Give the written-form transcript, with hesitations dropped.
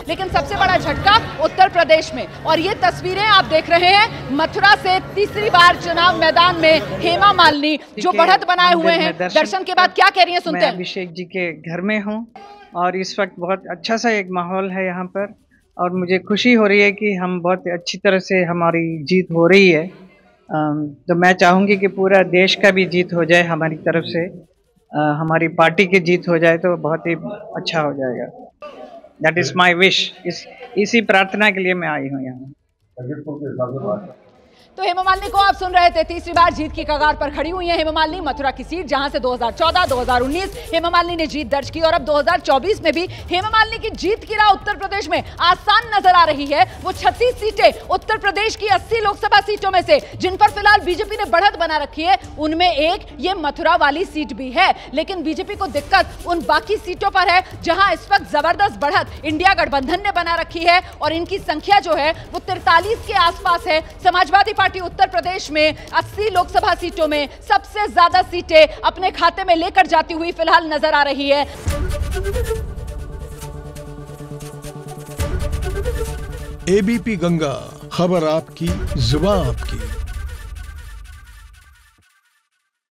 लेकिन सबसे बड़ा झटका उत्तर प्रदेश में। और ये तस्वीरें आप देख रहे हैं मथुरा से तीसरी बार चुनाव मैदान में हेमा मालिनी जो बढ़त बनाए हुए हैं, दर्शन के बाद क्या कह रही हैं सुनते हैं। अभिषेक जी के घर में हूँ और इस वक्त बहुत अच्छा सा एक माहौल है यहाँ पर और मुझे खुशी हो रही है कि हम बहुत अच्छी तरह से हमारी जीत हो रही है। तो मैं चाहूँगी कि पूरा देश का भी जीत हो जाए हमारी तरफ से, हमारी पार्टी की जीत हो जाए तो बहुत ही अच्छा हो जाएगा। That is my wish. इसी प्रार्थना के लिए मैं आई हूँ यहाँ। तो हेमा मालिनी को आप सुन रहे थे, तीसरी बार जीत की कगार पर खड़ी हुई है हेमा मालिनी। मथुरा की सीट जहां से 2014, 2019 हेमा मालिनी ने जीत दर्ज की और अब 2024 में भी हेमा मालिनी की जीत की राह उत्तर प्रदेश में आसान नजर आ रही है। वो 36 सीटें उत्तर प्रदेश की 80 लोकसभा सीटों में से जिन पर फिलहाल बीजेपी ने बढ़त बना रखी है, उनमें एक ये मथुरा वाली सीट भी है। लेकिन बीजेपी को दिक्कत उन बाकी सीटों पर है जहां इस वक्त जबरदस्त बढ़त इंडिया गठबंधन ने बना रखी है और इनकी संख्या जो है वो 43 के आसपास है। समाजवादी पार्टी उत्तर प्रदेश में 80 लोकसभा सीटों में सबसे ज्यादा सीटें अपने खाते में लेकर जाती हुई फिलहाल नजर आ रही है। एबीपी गंगा, खबर आपकी, जुबान आपकी।